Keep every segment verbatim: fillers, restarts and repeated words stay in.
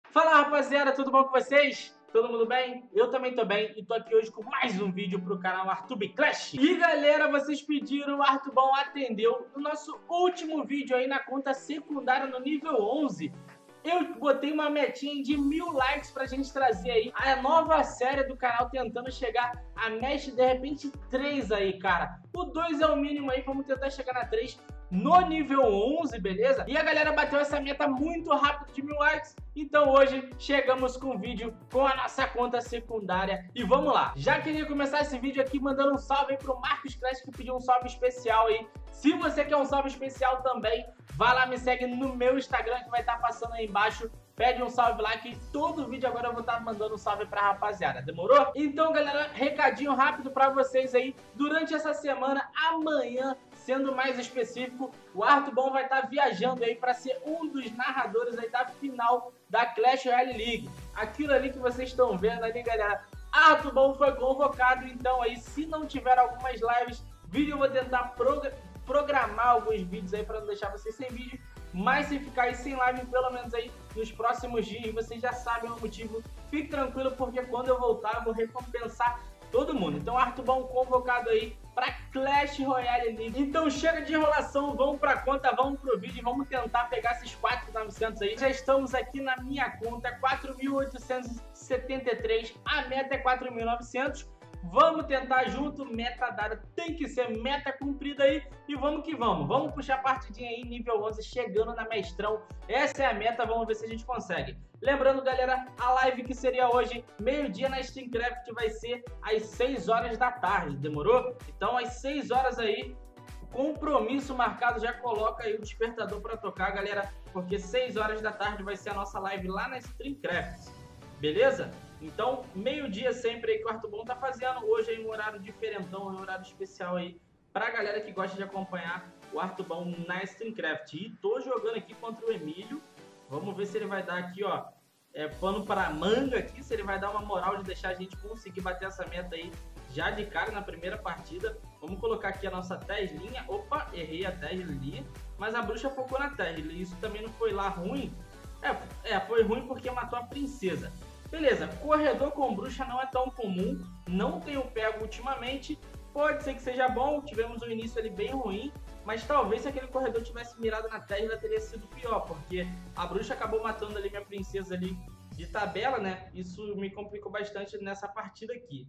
Fala rapaziada, tudo bom com vocês? Todo mundo bem? Eu também tô bem e tô aqui hoje com mais um vídeo pro canal Arthur Clash. E galera, vocês pediram, o Arthur Bom atendeu. No nosso último vídeo aí na conta secundária no nível onze, eu botei uma metinha de mil likes pra gente trazer aí a nova série do canal, tentando chegar a Mesh de repente três aí, cara. O dois é o mínimo aí, vamos tentar chegar na três no nível onze, beleza? E a galera bateu essa meta muito rápido de mil likes, então hoje chegamos com o vídeo com a nossa conta secundária e vamos lá. Já queria começar esse vídeo aqui mandando um salve aí pro Marcos Clash, que pediu um salve especial aí. Se você quer um salve especial também, vai lá, me segue no meu Instagram que vai estar passando aí embaixo. Pede um salve lá que todo vídeo agora eu vou estar mandando um salve pra rapaziada, demorou? Então galera, recadinho rápido pra vocês aí. Durante essa semana, amanhã, sendo mais específico, o Arthur Bom vai estar viajando aí para ser um dos narradores aí da final da Clash Royale League. Aquilo ali que vocês estão vendo ali, galera, Arthur Bom foi convocado, então aí se não tiver algumas lives, vídeo eu vou tentar prog programar alguns vídeos aí para não deixar vocês sem vídeo, mas se ficar aí sem live, pelo menos aí nos próximos dias, vocês já sabem o motivo. Fique tranquilo, porque quando eu voltar eu vou recompensar todo mundo. Então Arthur Bom convocado aí para Clash Royale League. Então chega de enrolação, vamos pra conta, vamos pro vídeo, vamos tentar pegar esses quatro mil e novecentos aí. Já estamos aqui na minha conta, quatro mil oitocentos e setenta e três, a meta é quatro mil e novecentos. Vamos tentar junto, meta dada, tem que ser meta cumprida aí, e vamos que vamos. Vamos puxar a partidinha aí, nível onze, chegando na mestrão. Essa é a meta, vamos ver se a gente consegue. Lembrando, galera, a live que seria hoje, meio-dia na SteamCraft, vai ser às seis horas da tarde, demorou? Então, às seis horas aí, compromisso marcado, já coloca aí o despertador para tocar, galera, porque seis horas da tarde vai ser a nossa live lá na StreamCraft, beleza? Então, meio-dia sempre aí que o Arthur Bom tá fazendo, hoje aí um horário diferentão, um horário especial aí pra galera que gosta de acompanhar o Arthur Bom na StreamCraft. E tô jogando aqui contra o Emílio, vamos ver se ele vai dar aqui, ó, é, pano para manga aqui, se ele vai dar uma moral de deixar a gente conseguir bater essa meta aí já de cara na primeira partida. Vamos colocar aqui a nossa Teslinha, opa, errei a Tesla ali, mas a bruxa focou na Tesla, e isso também não foi lá ruim, é, é, foi ruim porque matou a princesa. Beleza, corredor com bruxa não é tão comum, não tenho pego ultimamente, pode ser que seja bom, tivemos um início ali bem ruim, mas talvez se aquele corredor tivesse mirado na Tesla teria sido pior, porque a bruxa acabou matando ali minha princesa ali de tabela, né? Isso me complicou bastante nessa partida aqui.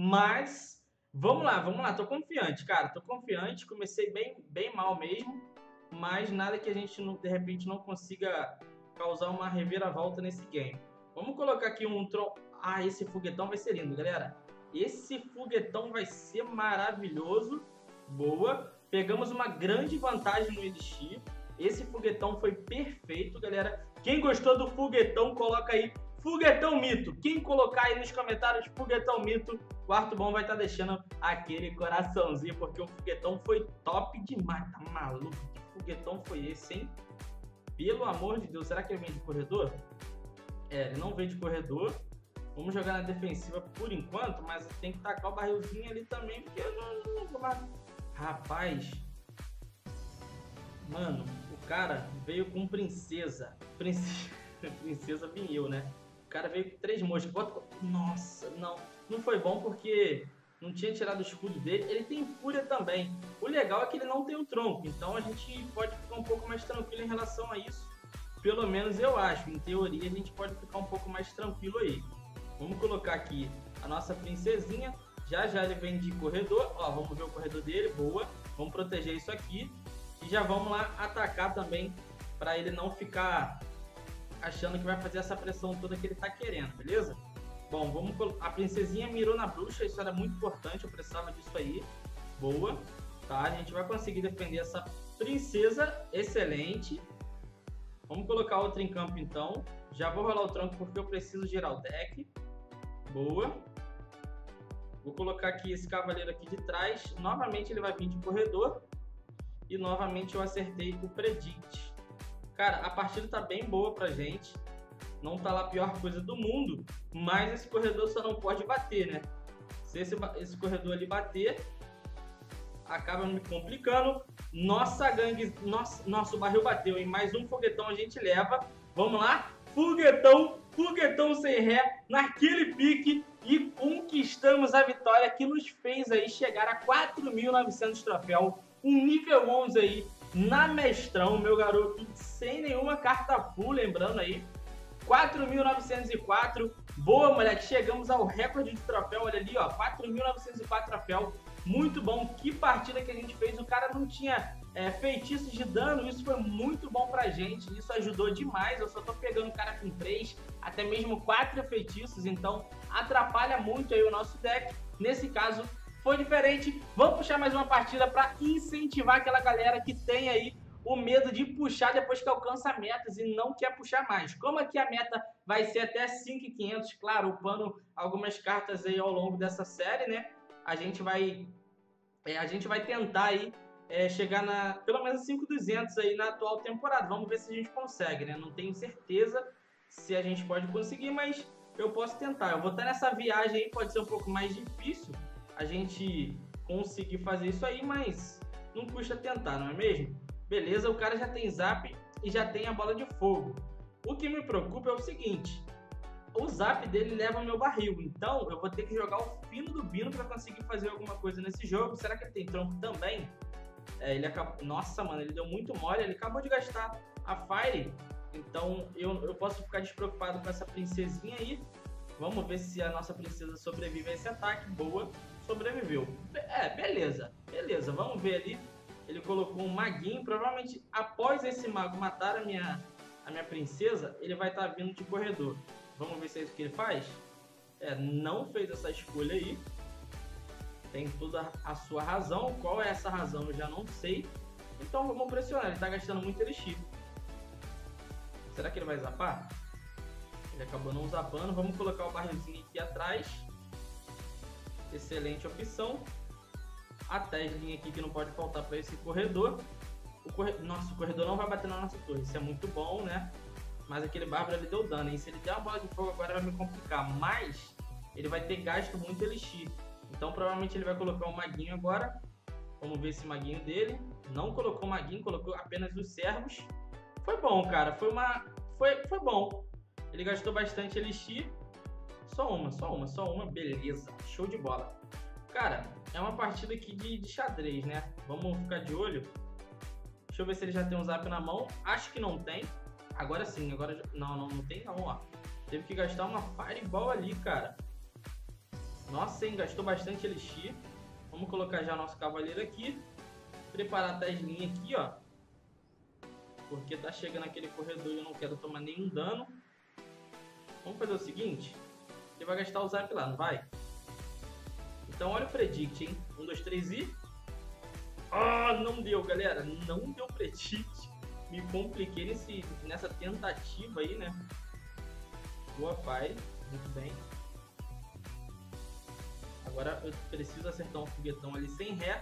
Mas, vamos lá, vamos lá, tô confiante, cara, tô confiante, comecei bem, bem mal mesmo, mas nada que a gente não, de repente não consiga causar uma reviravolta nesse game. Vamos colocar aqui um tron... Ah, esse foguetão vai ser lindo, galera. Esse foguetão vai ser maravilhoso. Boa. Pegamos uma grande vantagem no Elixir. Esse foguetão foi perfeito, galera. Quem gostou do foguetão, coloca aí foguetão mito. Quem colocar aí nos comentários foguetão mito, o Arthur Bom vai estar deixando aquele coraçãozinho, porque o foguetão foi top demais. Tá maluco? Que foguetão foi esse, hein? Pelo amor de Deus, será que ele vem de corredor? É, ele não vem de corredor. Vamos jogar na defensiva por enquanto, mas tem que tacar o barrilzinho ali também, porque eu não, não vou mais... Rapaz, mano, o cara veio com princesa. Princesa, princesa vim eu, né? O cara veio com três moscas. Bota... Nossa, não. Não foi bom porque não tinha tirado o escudo dele. Ele tem fúria também. O legal é que ele não tem o tronco, então a gente pode ficar um pouco mais tranquilo em relação a isso. Pelo menos eu acho, em teoria a gente pode ficar um pouco mais tranquilo aí. Vamos colocar aqui a nossa princesinha, já já ele vem de corredor, ó, vamos ver o corredor dele, boa. Vamos proteger isso aqui e já vamos lá atacar também, para ele não ficar achando que vai fazer essa pressão toda que ele tá querendo, beleza? Bom, vamos a princesinha mirou na bruxa, isso era muito importante, eu precisava disso aí, boa. Tá, a gente vai conseguir defender essa princesa, excelente. Vamos colocar outra em campo então. Já vou rolar o tronco porque eu preciso girar o deck. Boa. Vou colocar aqui esse cavaleiro aqui de trás. Novamente ele vai vir de corredor. E novamente eu acertei o predict. Cara, a partida tá bem boa pra gente. Não tá lá a pior coisa do mundo. Mas esse corredor só não pode bater, né? Se esse, esse corredor ali bater, acaba me complicando. Nossa gangue, nosso, nosso barril bateu, hein? Mais um foguetão a gente leva. Vamos lá, foguetão foguetão sem ré, naquele pique, e conquistamos a vitória que nos fez aí chegar a quatro mil e novecentos troféu, um nível onze aí na Mestrão, meu garoto, sem nenhuma carta full, lembrando aí, quatro mil novecentos e quatro, boa, moleque, chegamos ao recorde de troféu, olha ali, ó, quatro mil novecentos e quatro troféu, muito bom, que partida que a gente fez, o cara não tinha é, feitiços de dano, isso foi muito bom pra gente, isso ajudou demais, eu só tô pegando o cara com três, até mesmo quatro feitiços, então atrapalha muito aí o nosso deck, nesse caso foi diferente, vamos puxar mais uma partida pra incentivar aquela galera que tem aí o medo de puxar depois que alcança metas e não quer puxar mais. Como aqui a meta vai ser até cinco mil e quinhentos, claro, upando algumas cartas aí ao longo dessa série, né? A gente vai, é, a gente vai tentar aí é, chegar na pelo menos cinco mil e duzentos aí na atual temporada. Vamos ver se a gente consegue, né? Não tenho certeza se a gente pode conseguir, mas eu posso tentar. Eu vou estar nessa viagem aí, pode ser um pouco mais difícil a gente conseguir fazer isso aí, mas não custa tentar, não é mesmo? Beleza, o cara já tem zap e já tem a bola de fogo. O que me preocupa é o seguinte, o zap dele leva meu barril, então eu vou ter que jogar o fino do Bino para conseguir fazer alguma coisa nesse jogo. Será que ele tem tronco também? É, ele acabou... Nossa, mano, ele deu muito mole, ele acabou de gastar a Fire, então eu, eu posso ficar despreocupado com essa princesinha aí. Vamos ver se a nossa princesa sobrevive a esse ataque. Boa, sobreviveu. É, beleza, beleza, vamos ver ali. Ele colocou um maguinho, provavelmente após esse mago matar a minha, a minha princesa, ele vai estar tá vindo de corredor. Vamos ver se é isso que ele faz? É, não fez essa escolha aí. Tem toda a sua razão. Qual é essa razão? Eu já não sei. Então vamos pressionar, ele está gastando muito elixir. Será que ele vai zapar? Ele acabou não zapando. Vamos colocar o barrilzinho aqui atrás. Excelente opção. A Teslinha aqui que não pode faltar para esse corredor. O corre... Nossa, o corredor não vai bater na nossa torre. Isso é muito bom, né? Mas aquele bárbaro ele deu dano, hein? Se ele der uma bola de fogo agora vai me complicar. Mas ele vai ter gasto muito elixir. Então provavelmente ele vai colocar um maguinho agora. Vamos ver esse maguinho dele. Não colocou maguinho, colocou apenas os servos. Foi bom, cara. Foi uma... Foi, foi bom. Ele gastou bastante elixir. Só uma, só uma, só uma. Beleza. Show de bola. Cara, é uma partida aqui de, de xadrez, né? Vamos ficar de olho. Deixa eu ver se ele já tem um zap na mão. Acho que não tem. Agora sim, agora... Já... Não, não, não tem não, ó. Teve que gastar uma Fireball ali, cara. Nossa, hein? Gastou bastante elixir. Vamos colocar já nosso cavaleiro aqui. Preparar a Teslinha aqui, ó. Porque tá chegando aquele corredor e eu não quero tomar nenhum dano. Vamos fazer o seguinte. Ele vai gastar o zap lá, não vai? Então olha o predict, hein? um, dois, três e... Ah, não deu, galera. Não deu predict. Me compliquei nesse, nessa tentativa aí, né? Boa Fire. Muito bem. Agora eu preciso acertar um foguetão ali sem ré.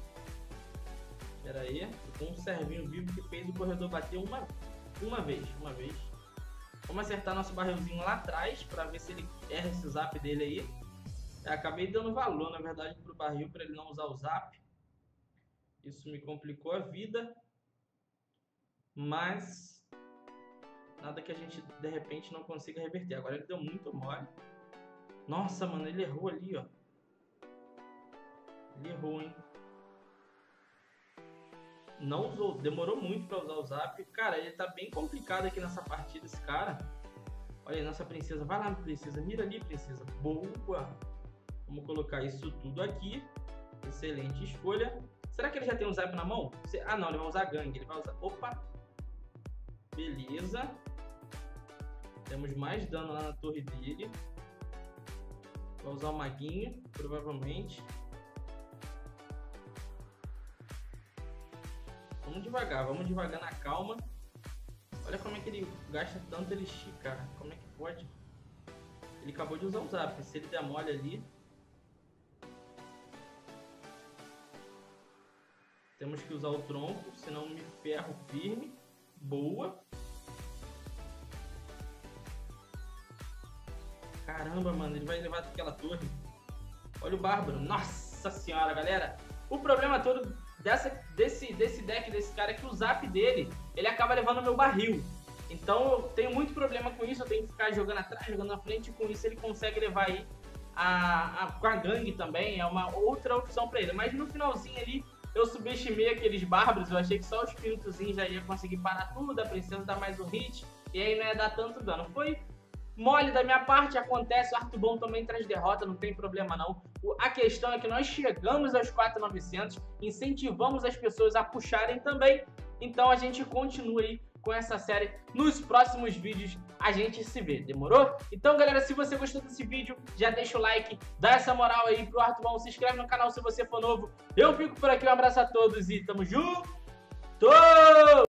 Pera aí. Com um servinho vivo que fez o corredor bater uma, uma vez. Uma vez. Vamos acertar nosso barrilzinho lá atrás para ver se ele erra esse zap dele aí. Eu acabei dando valor, na verdade, pro barril para ele não usar o zap. Isso me complicou a vida. Mas nada que a gente, de repente, não consiga reverter. Agora ele deu muito mole. Nossa, mano, ele errou ali, ó. Ele errou, hein. Não usou, demorou muito para usar o zap. Cara, ele tá bem complicado aqui nessa partida, esse cara. Olha aí, nossa princesa. Vai lá, princesa. Mira ali, princesa. Boa. Vamos colocar isso tudo aqui. Excelente escolha. Será que ele já tem um zap na mão? Ah, não, ele vai usar gangue. Ele vai usar... Opa. Beleza. Temos mais dano lá na torre dele. Vai usar o maguinho, provavelmente. Vamos devagar, vamos devagar na calma. Olha como é que ele gasta tanto elixir, cara. Como é que pode? Ele acabou de usar o zap. Se ele der mole ali... Temos que usar o tronco, senão me ferro firme. Boa. Caramba, mano, ele vai levar aquela torre. Olha o bárbaro. Nossa senhora, galera. O problema todo dessa, desse, desse deck, desse cara, é que o zap dele, ele acaba levando o meu barril. Então eu tenho muito problema com isso, eu tenho que ficar jogando atrás, jogando na frente, e com isso ele consegue levar aí a, a, com a gangue também, é uma outra opção pra ele. Mas no finalzinho ali eu subestimei aqueles bárbaros, eu achei que só o espíritozinho já ia conseguir parar tudo, a princesa dar mais um hit, e aí não ia dar tanto dano. Foi mole da minha parte, acontece, o Arthur Bom também traz derrota, não tem problema não. A questão é que nós chegamos aos quatro mil e novecentos, incentivamos as pessoas a puxarem também, então a gente continua aí com essa série. Nos próximos vídeos a gente se vê, demorou? Então galera, se você gostou desse vídeo, já deixa o like, dá essa moral aí pro Arthur Bom, se inscreve no canal se você for novo. Eu fico por aqui, um abraço a todos e tamo junto!